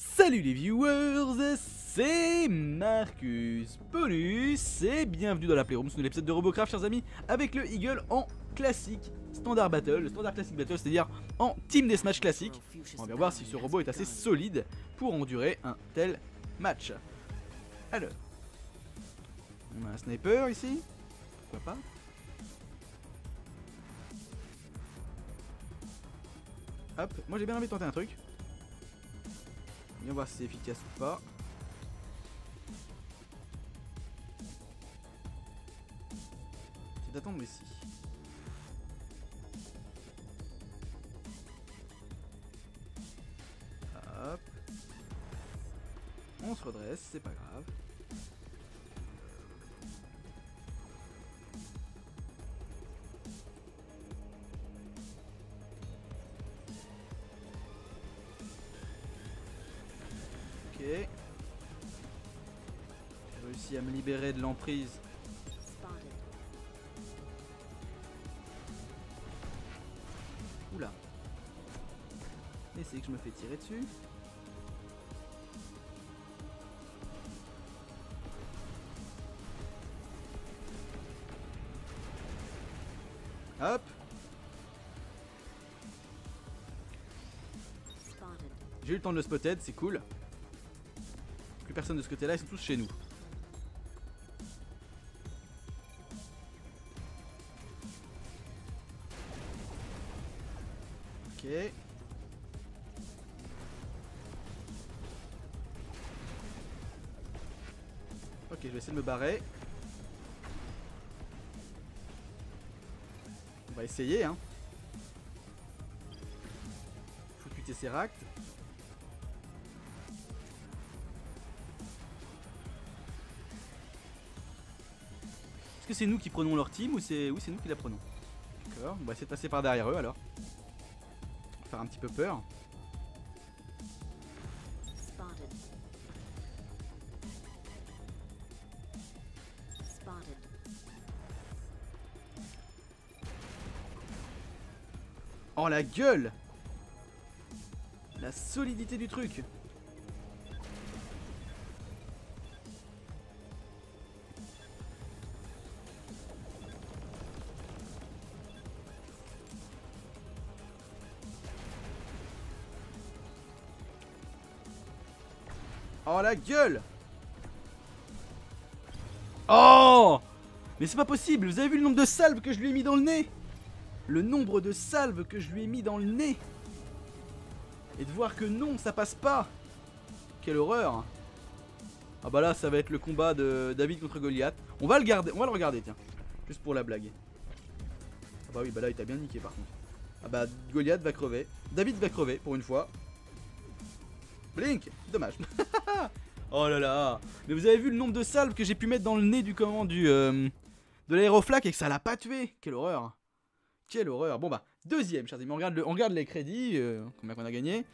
Salut les viewers, c'est Marcus Bonus et bienvenue dans la Playroom sur l'épisode de Robocraft, chers amis, avec le Eagle en classique Standard Battle, le Standard Classic Battle, c'est-à-dire en Team Deathmatch classique. On va bien voir si ce robot est assez solide pour endurer un tel match. Alors, on a un sniper ici, pourquoi pas. Hop, moi j'ai bien envie de tenter un truc. On va voir si c'est efficace ou pas. C'est d'attendre ici. Hop. On se redresse, c'est pas grave. J'ai réussi à me libérer de l'emprise. Oula. Et c'est que je me fais tirer dessus. Hop. J'ai eu le temps de le spotted, c'est cool. Plus personne de ce côté là, ils sont tous chez nous. Ok. Ok, je vais essayer de me barrer. On va essayer, hein. Faut tuer Tesseract. Est-ce que c'est nous qui prenons leur team ou c'est... Oui, c'est nous qui la prenons. D'accord, on va essayer de passer par derrière eux alors. Faire un petit peu peur. Oh la gueule! La solidité du truc! Oh la gueule! Oh! Mais c'est pas possible! Vous avez vu le nombre de salves que je lui ai mis dans le nez? Le nombre de salves que je lui ai mis dans le nez! Et de voir que non, ça passe pas! Quelle horreur! Ah bah là, ça va être le combat de David contre Goliath. On va le regarder, tiens. Juste pour la blague. Ah bah oui, bah là, il t'a bien niqué par contre. Ah bah, Goliath va crever. David va crever, pour une fois. Blink! Dommage. Oh là là. Mais vous avez vu le nombre de salves que j'ai pu mettre dans le nez du de l'aéroflac et que ça l'a pas tué. Quelle horreur. Quelle horreur. Bon bah, deuxième, chers amis. On regarde les crédits. Combien qu'on a gagné?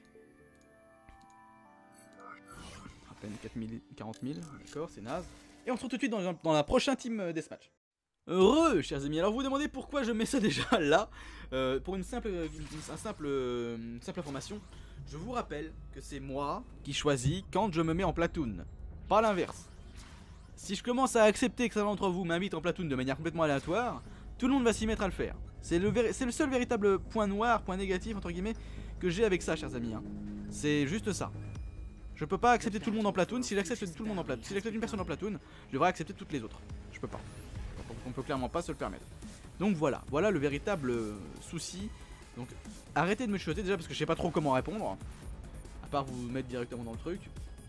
À peine 40 000. D'accord, c'est naze. Et on se retrouve tout de suite dans la prochaine team Deathmatch. Heureux, chers amis. Alors vous vous demandez pourquoi je mets ça déjà là. Pour une simple information. Je vous rappelle que c'est moi qui choisis quand je me mets en platoon. Pas l'inverse. Si je commence à accepter que certains d'entre vous m'invitent en platoon de manière complètement aléatoire, tout le monde va s'y mettre à le faire. C'est le seul véritable point noir, point négatif entre guillemets que j'ai avec ça, chers amis. Hein. C'est juste ça. Je peux pas accepter tout le monde en platoon. Si j'accepte tout le monde en platoon, si j'accepte une personne en platoon, je devrais accepter toutes les autres. Je peux pas. On peut clairement pas se le permettre. Donc voilà, voilà le véritable souci. Donc arrêtez de me chuchoter déjà parce que je sais pas trop comment répondre. À part vous mettre directement dans le truc.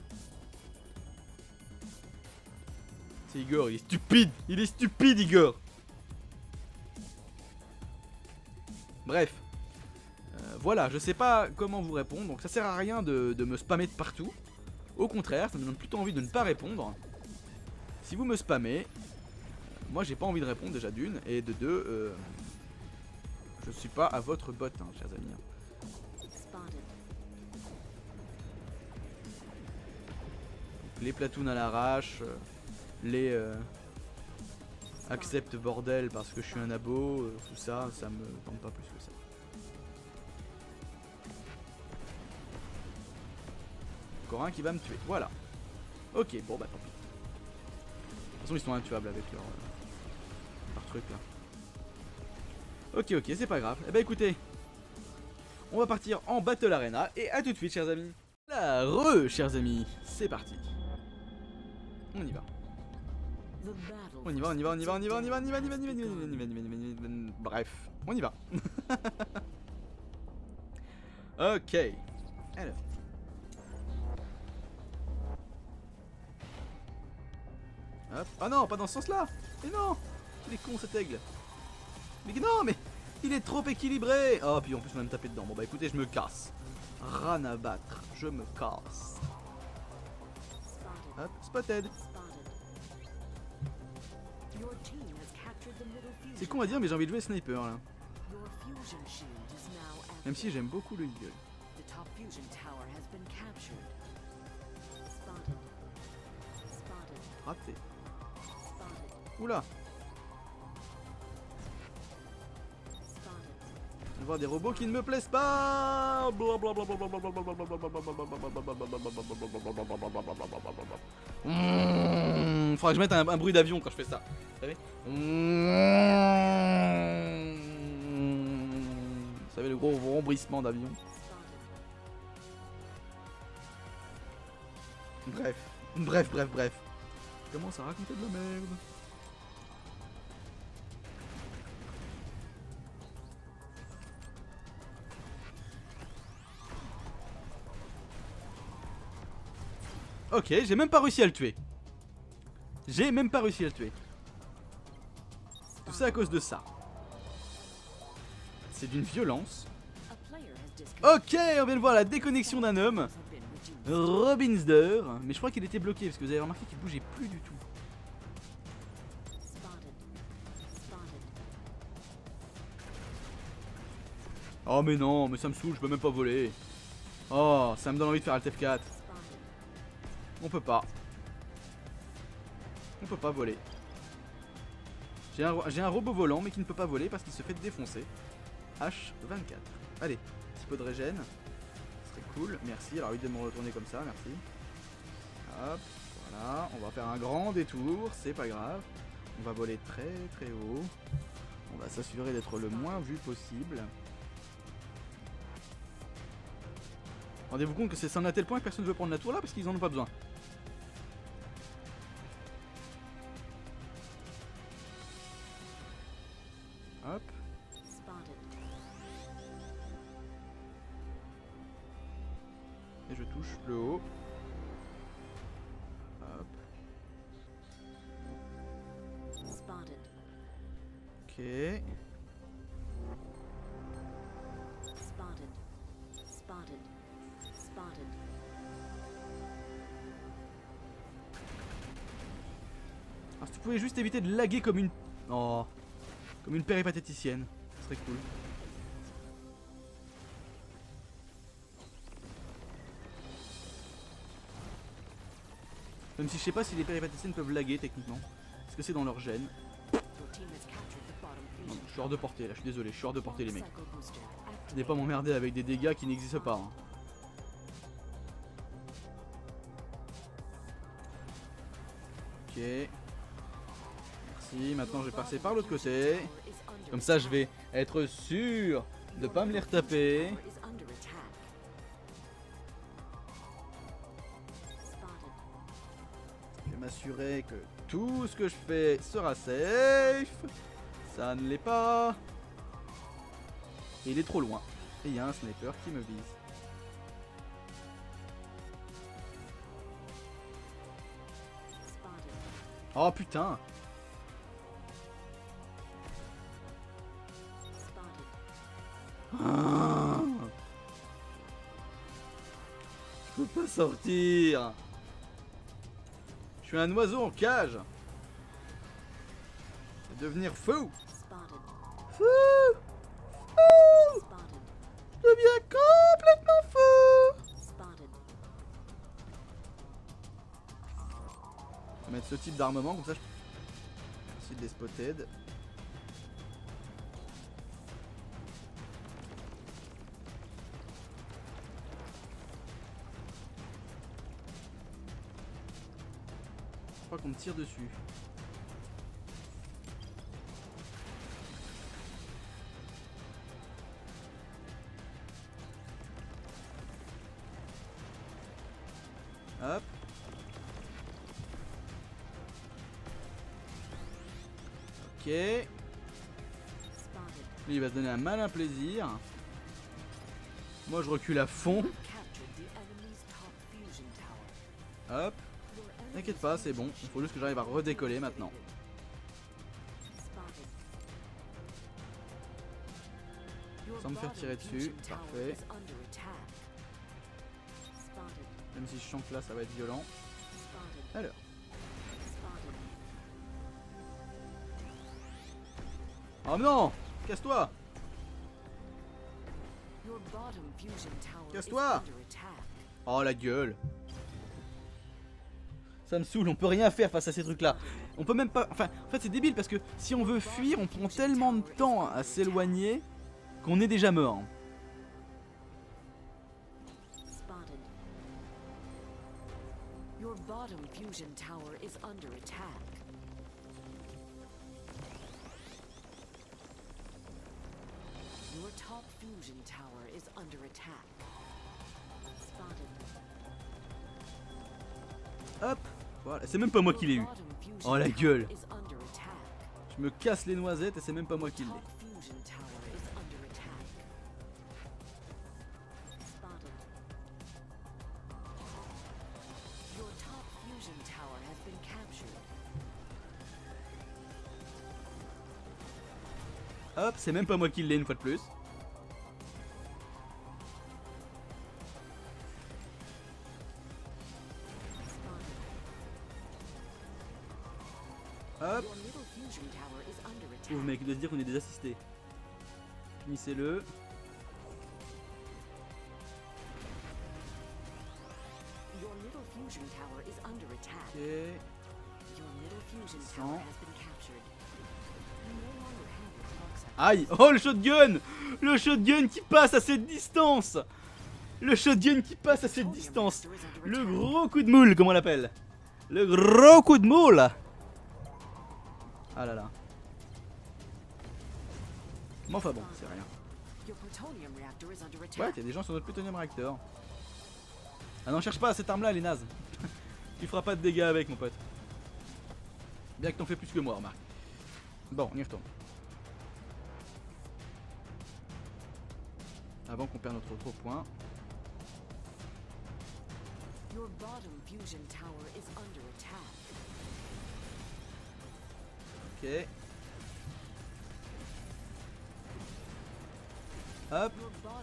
C'est Igor, il est stupide. Il est stupide, Igor. Bref. Voilà, je sais pas comment vous répondre. Donc ça sert à rien de me spammer de partout. Au contraire, ça me donne plutôt envie de ne pas répondre. Si vous me spammez, moi j'ai pas envie de répondre déjà d'une. Et de deux, je suis pas à votre bot, hein, chers amis. Donc, les platoons à l'arrache, les accepte bordel parce que je suis un abo, tout ça, ça me tente pas plus que ça. encore un qui va me tuer. Voilà. Ok, bon bah tant pis. De toute façon ils sont intuables avec leur truc là. Ok, ok, c'est pas grave. Eh bah écoutez, on va partir en Battle Arena et à tout de suite chers amis. La chers amis, c'est parti. On y va. On y va, on y va, on y va, on y va, on y va, on y va, on y va, on y va, on y va, on y va, on y va, on y va, on y va. Bref, on y va. Ok. Alors. Hop. Ah non, pas dans ce sens-là. Mais non. Il est con cet aigle. Mais non, mais il est trop équilibré. Oh, puis en plus on va me taper dedans. Bon bah écoutez, je me casse. Rien à battre. Je me casse. Hop, spotted. C'est con à dire, mais j'ai envie de jouer sniper là. Même si j'aime beaucoup le eagle. Raté. Oula. Je vais voir des robots qui ne me plaisent pas. Faudrait que je mette un bruit d'avion quand je fais ça. Vous savez? Vous savez le gros rembrissement d'avion. Bref. Je commence à raconter de la merde. Ok, j'ai même pas réussi à le tuer. Tout ça à cause de ça. C'est d'une violence. Ok, on vient de voir la déconnexion d'un homme. Robinsder. Mais je crois qu'il était bloqué parce que vous avez remarqué qu'il bougeait plus du tout. Oh mais non, mais ça me saoule, je peux même pas voler. Oh, ça me donne envie de faire Alt F4. On peut pas. On peut pas voler. J'ai un robot volant mais qui ne peut pas voler parce qu'il se fait défoncer. H24. Allez, petit peu de régène. Ce serait cool, merci. Alors, 8 de me retourner comme ça, merci. Hop, voilà. On va faire un grand détour, c'est pas grave. On va voler très haut. On va s'assurer d'être le moins vu possible. Rendez-vous compte que c'est ça à tel point que personne ne veut prendre la tour là parce qu'ils en ont pas besoin. Hop. Et je touche le haut. Hop. Ok. Alors si tu pouvais juste éviter de laguer comme une... Oh. Comme une péripatéticienne. Ce serait cool. Même si je sais pas si les péripatéticiennes peuvent laguer techniquement. Parce que c'est dans leur gène. Non, je suis hors de portée là, je suis désolé, je suis hors de portée les mecs. Je n'ai pas m'emmerder avec des dégâts qui n'existent pas. Hein. Ok. Merci, maintenant je vais passer par l'autre côté. Comme ça je vais être sûr de pas me les retaper. Je vais m'assurer que tout ce que je fais sera safe. Ça ne l'est pas. Et il est trop loin. Et il y a un sniper qui me vise. Oh putain. Ah, je peux pas sortir. Je suis un oiseau en cage. Je vais devenir fou. Fou. Je deviens complètement fou. Je vais mettre ce type d'armement comme ça. Merci de les spotted. crois qu'on me tire dessus. Hop. Ok. Lui il va se donner un malin plaisir. Moi je recule à fond. Hop. T'inquiète pas, c'est bon. Il faut juste que j'arrive à redécoller maintenant. Sans me faire tirer dessus. Parfait. Même si je sens que là ça va être violent. Alors. Oh non! Casse-toi! Casse-toi! Oh la gueule! Ça me saoule, on peut rien faire face à ces trucs là. On peut même pas... Enfin, en fait c'est débile parce que si on veut fuir, on prend tellement de temps à s'éloigner qu'on est déjà mort. Your bottom fusion tower is under attack. Your top fusion tower is under attack. Spotted. Hop, voilà, c'est même pas moi qui l'ai eu. Oh la gueule. Je me casse les noisettes et c'est même pas moi qui l'ai. Hop, c'est même pas moi qui l'ai une fois de plus. Hop. Oh mec, il doit se dire qu'on est des assistés. Finissez-le. Ok. 100. Aïe! Oh le shotgun! Le shotgun qui passe à cette distance! Le shotgun qui passe à cette distance! Le gros coup de moule, comme on l'appelle! Le gros coup de moule! Ah là là. Mais enfin bon, c'est rien. Ouais, il y a des gens sur notre plutonium réacteur. Ah non, cherche pas cette arme là, elle est naze. Tu feras pas de dégâts avec, mon pote. Bien que t'en fais plus que moi, remarque. Bon, on y retourne. Avant qu'on perde notre gros point. Ok. Hop.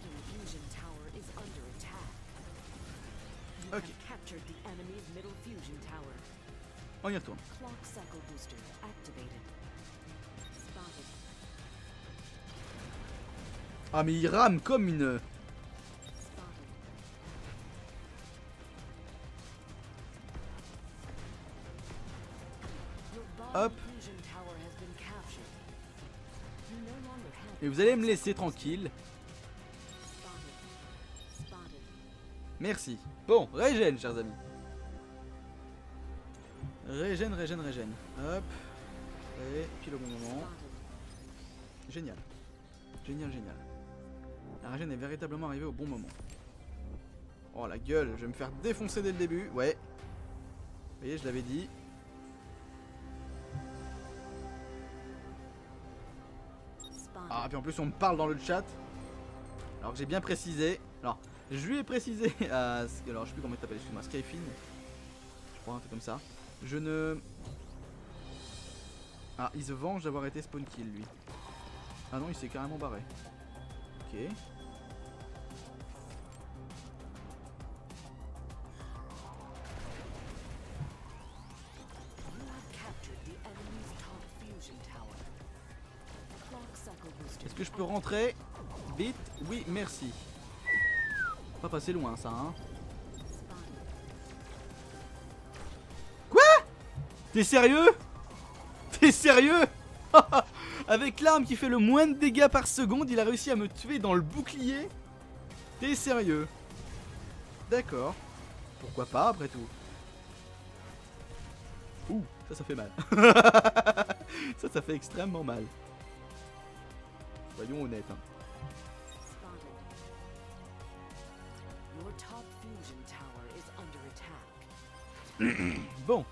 Ok. On y retourne. Ah mais il rame comme une... Hop. Et vous allez me laisser tranquille. Merci. Bon, régène, chers amis. Régène, régène, régène. Hop. Et pile au bon moment. Génial. Génial, génial. La régène est véritablement arrivée au bon moment. Oh la gueule, je vais me faire défoncer dès le début. Ouais. Vous voyez, je l'avais dit. Ah, puis en plus on me parle dans le chat. Alors que j'ai bien précisé. Alors, je lui ai précisé à... Alors, je sais plus comment il s'appelle, excuse-moi, Skyfin. Je crois un truc comme ça. Je ne... Ah, il se venge d'avoir été spawn kill, lui. Ah non, il s'est carrément barré. Ok. Est-ce que je peux rentrer vite? Oui, merci. Pas passer loin, ça, hein. Quoi? T'es sérieux? T'es sérieux? Avec l'arme qui fait le moins de dégâts par seconde, il a réussi à me tuer dans le bouclier? T'es sérieux? D'accord. Pourquoi pas, après tout? Ouh, ça fait mal. Ça fait extrêmement mal. Soyons honnêtes. Hein. Spotted. Your top fusion tower is under attack. Bon.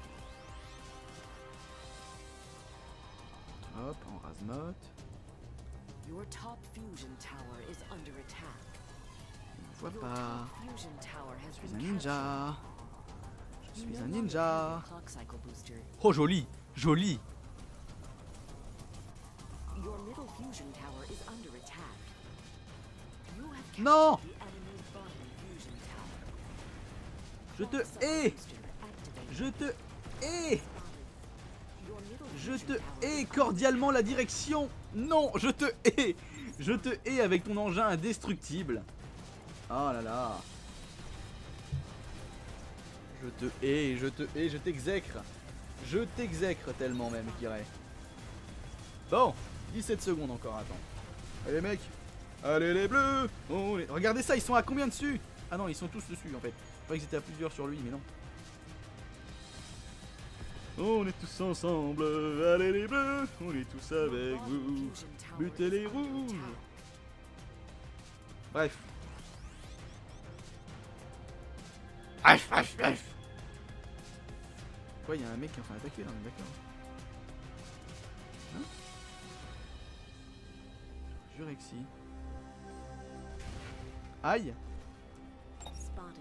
Hop, en rase-motte. Your top fusion tower is under attack. Je vois Your pas. top fusion tower has Je suis been un ninja. Je suis un ninja. Clock cycle booster. Oh, joli. Joli. Your middle fusion tower is under attack. You have captured Non. the enemy's bottom fusion tower. Je te Clock cycle hais. booster activated. Je te hais. Your middle Je fusion te tower hais is cordialement la direction. Non, je te hais. Je te hais avec ton engin indestructible. Oh là là. Je te hais, je te hais, je t'exècre. Je t'exècre tellement même, je dirais. Bon, 17 secondes encore, attends. Allez mec. Allez les bleus. Regardez ça, ils sont à combien dessus? Ah non, ils sont tous dessus en fait. Je croyais qu'ils étaient à plusieurs sur lui, mais non. On est tous ensemble, allez les bleus, on est tous avec vous, butez les rouges. Bref. Bref. Quoi, il y a un mec qui est en train d'attaquer là, on est d'accord. Hein? Je jure que si. Aïe. spotted.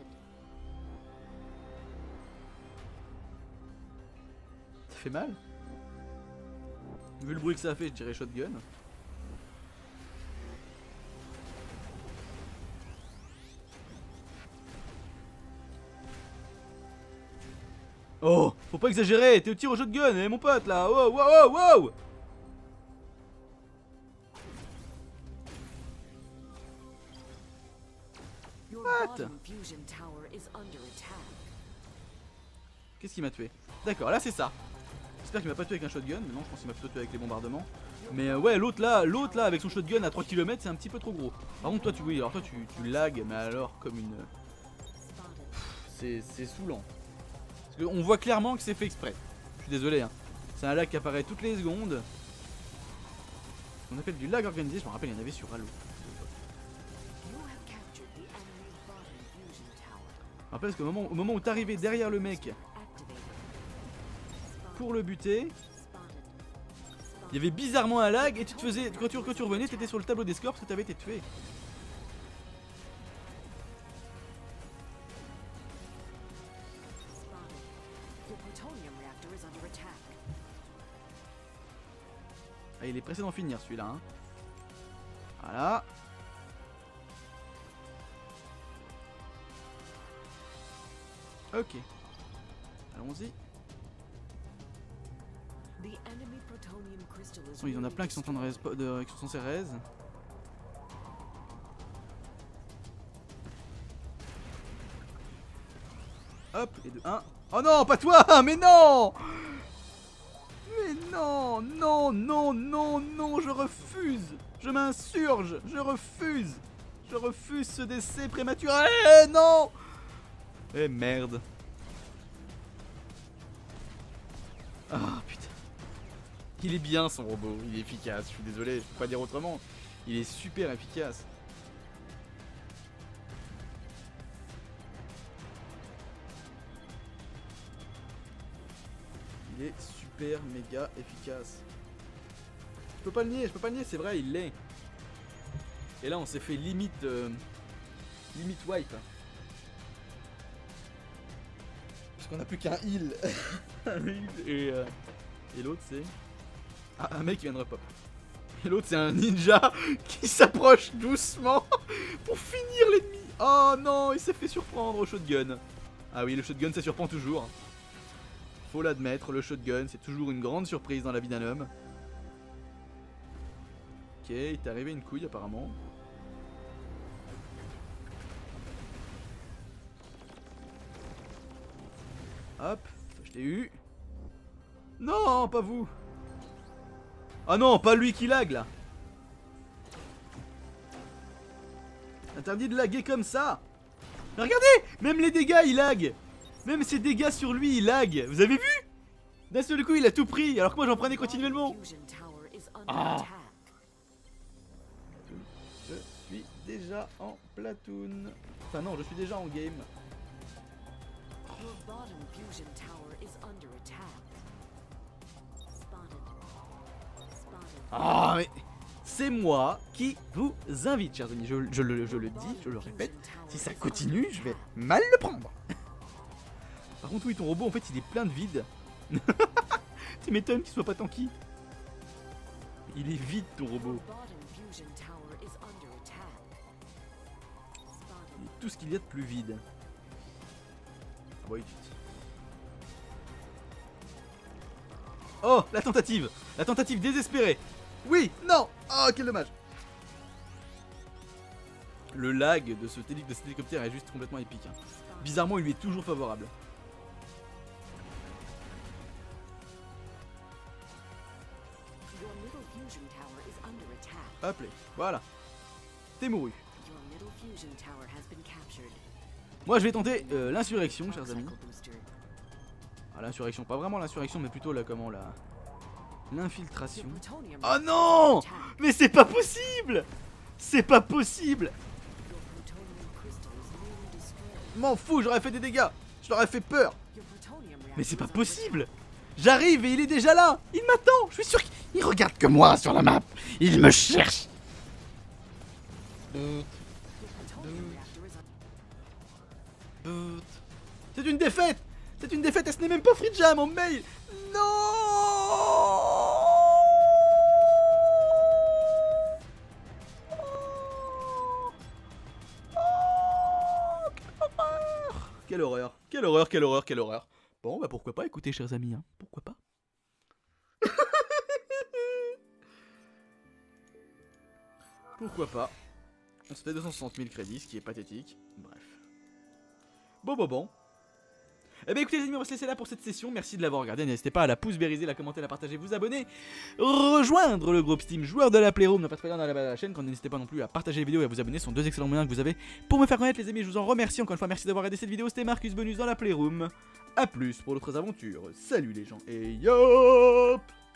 Ça fait mal. Vu le bruit que ça a fait, je dirais shotgun. Oh, faut pas exagérer, t'es au tir au shotgun, mon pote là. Wow. Your What? bottom fusion tower is under attack. Qu'est-ce qui m'a tué? D'accord, là c'est ça. J'espère qu'il m'a pas tué avec un shotgun, mais non, je pense qu'il m'a plutôt tué avec les bombardements. Mais ouais, l'autre là avec son shotgun à 3 km, c'est un petit peu trop gros. Par contre, toi tu oui, alors toi tu lags, mais alors comme une. Spotted. C'est saoulant. Parce qu'on voit clairement que c'est fait exprès. Je suis désolé, hein. C'est un lag qui apparaît toutes les secondes. On appelle du lag organisé, je me rappelle, il y en avait sur Halo. You have captured the enemy's bottom fusion tower. Je me rappelle parce qu'au moment où t'arrivais derrière le mec Activated. pour le buter, Spotted. il y avait bizarrement un lag et tu te faisais. Quand tu revenais, t'étais sur le tableau des scores parce que t'avais été tué. Spotted. Your plutonium reactor is under attack. Ah, il est pressé d'en finir celui-là. Hein. Voilà. Ok. Allons-y. The enemy plutonium crystal is Il y en a nearly plein qui sont en train qui sont censés raise. Hop, et de 1. Oh non, pas toi. Mais non. Mais non, je refuse. Je m'insurge, je refuse. Je refuse ce décès prématuré. Non. Eh merde. Ah putain. Il est bien son robot, il est efficace, je suis désolé, je peux pas dire autrement. Il est super efficace. Il est super méga efficace. Je peux pas le nier, c'est vrai, il l'est. Et là on s'est fait limite limite wipe. Parce qu'on a plus qu'un heal. et l'autre c'est... Ah, un mec qui vient de repop. Et l'autre c'est un ninja qui s'approche doucement pour finir l'ennemi. Oh non, il s'est fait surprendre au shotgun. Ah oui, le shotgun ça surprend toujours. Faut l'admettre, le shotgun c'est toujours une grande surprise dans la vie d'un homme. Ok, il t'est arrivé une couille apparemment. Hop, je t'ai eu. Non, pas vous. Ah non, pas lui qui lag là. Interdit de laguer comme ça. Mais regardez, même les dégâts il lag. Même ses dégâts sur lui il lag. Vous avez vu? D'un seul coup, il a tout pris, alors que moi j'en prenais continuellement. Fusion tower is under Ah. attack. Je suis déjà en platoon. Enfin non, je suis déjà en game. Your bottom fusion tower is under attack. Spotted. Spotted. Ah mais c'est moi qui vous invite, chers amis. Je le dis, je le répète. Si ça continue, je vais mal le prendre. Par contre, oui, ton robot, en fait, il est plein de vide. Tu m'étonnes qu'il soit pas tanky. Il est vide, ton robot. Your bottom fusion tower is under attack. Spotted. Il est tout ce qu'il y a de plus vide. Ah bah oui. Oh, la tentative. La tentative désespérée. Oui, non. Oh, quel dommage. Le lag de cet hélicoptère est juste complètement épique. Hein. Spotted. Bizarrement, il lui est toujours favorable. Your middle fusion tower is under attack. Hop là, voilà. T'es mouru. Your middle fusion tower has been captured. Moi, je vais tenter l'insurrection, Power chers amis. cycle booster. Ah, l'insurrection, pas vraiment l'insurrection, mais plutôt la comment là. L'infiltration. Your plutonium Oh is non! under attack. Mais c'est pas possible! C'est pas possible! Your plutonium crystal is nearly destroyed. M'en fous, j'aurais fait des dégâts! Je leur ai fait peur! Your plutonium Mais c'est pas reactor is under possible! J'arrive et il est déjà là! Il m'attend! Je suis sûr qu'il regarde que moi sur la map! Il me cherche! attack. Your plutonium reactor is under C'est une défaite! C'est une défaite et ce n'est même pas free jam en mail! Non! Quelle horreur! Quelle horreur, quelle horreur, quelle horreur! Bon, bah pourquoi pas, écoutez, chers amis, hein, pourquoi pas? Pourquoi pas? On se fait 260 000 crédits, ce qui est pathétique. Bref. Bon. Eh bien écoutez les amis, on va se laisser là pour cette session. Merci de l'avoir regardé. N'hésitez pas à la pouce bériser, la commenter, la partager, vous abonner, rejoindre le groupe Steam joueur de la Playroom, ne pas trop dans la chaîne. Quand n'hésitez pas non plus à partager les vidéos et à vous abonner. Ce sont deux excellents moyens que vous avez pour me faire connaître les amis. Je vous en remercie encore une fois. Merci d'avoir regardé cette vidéo. C'était Marcus Bonus dans la Playroom. A plus pour d'autres aventures. Salut les gens et yop!